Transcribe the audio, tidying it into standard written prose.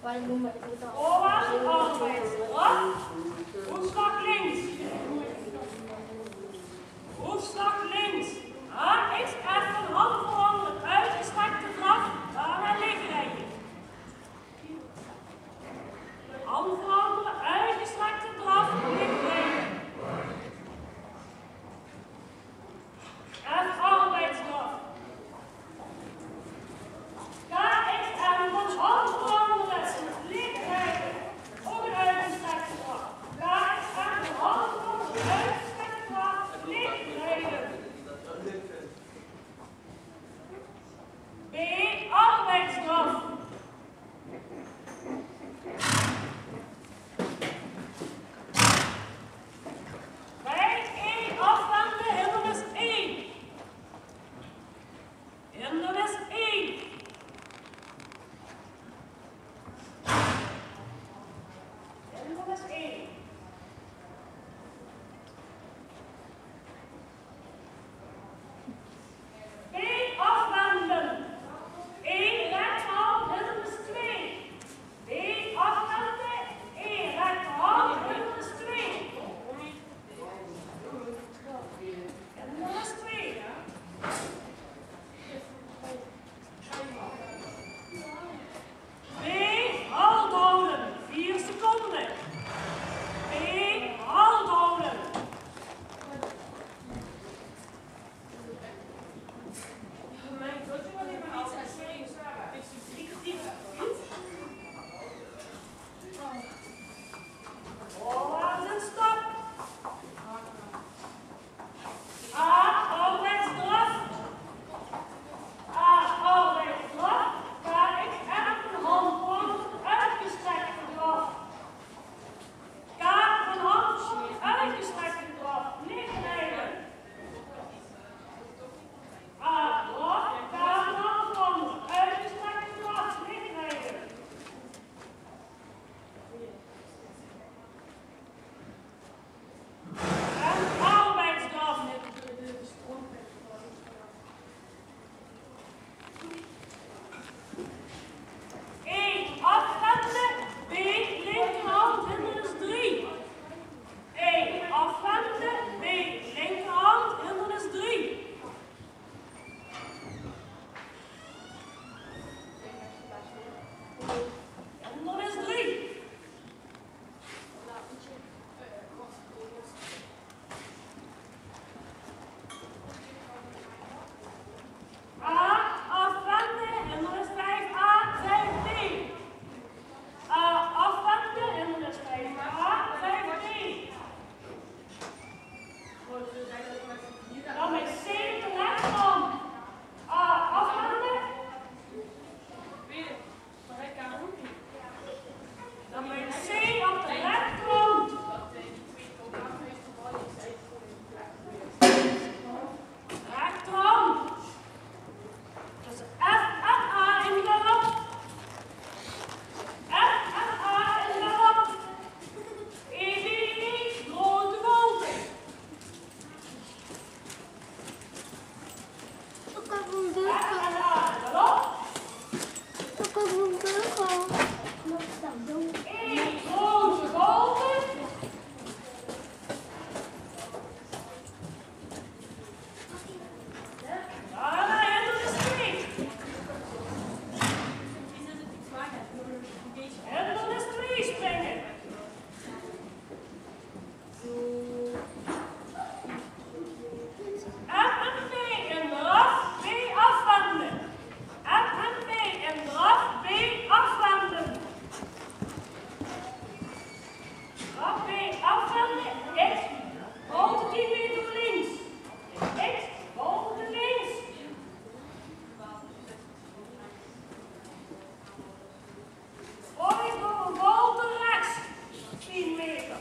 Voorwaarts, arbeid. Hoefslag links. Hoefslag links. X even hand veranderen. Uitgestrekte draf. Daarna liggen. Hand veranderen. Uitgestrekte draf. Liggen. En arbeidsdraf. KXM van hand veranderen. Liggen. Ook een uitgestrekte draf. KXM van hand veranderen. Uitgestrekte draf. Liggen. B. Arbeidsdraf. Bij 1 afwenden, hindernis 1. Hindernis 1. Hindernis 1. B. Afwenden. 1 rechterhand, hindernis 2. B. Afwenden. 1 rechterhand, hindernis 2. Hindernis 2. B. Halt houden. 4 seconden. B. Halt houden. Voorwaarts en stop. A. Arbeidsdraf. A. Arbeidsdraf. KXM van hand uitgestrekte draf. K van hand uitgestrekte draf. Lichtrijden. A. Draf. K van hand uitgestrekte draf. Lichtrijden. En arbeidsdraf. 1 afwenden. B. Linkerhand, hindernis 3. 1 afwenden. B. Linkerhand, hindernis 3. Hindernis 3. A. Afwenden, hindernis 5A, 5B. A. Afwenden, hindernis 5A, 5B. Dan met C de rechterhand. A. Afwenden. Dan met C op de rechterhand. Rechterhand. Dus F en A in galop. F en A in galop. EBI, grote volte. F en A in galop. 1 grote volte. Daarna hindernis 2. Hindernis 2 springen. F en B in draf, B afwenden. F en B in draf, B afwenden. Draf B afwenden. X, volte 10 meter links. X, volte links. Volgens nog een volte rechts. 10 meter.